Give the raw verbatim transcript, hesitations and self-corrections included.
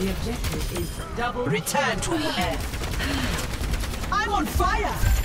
The objective is double. Return to the air. I'm on fire!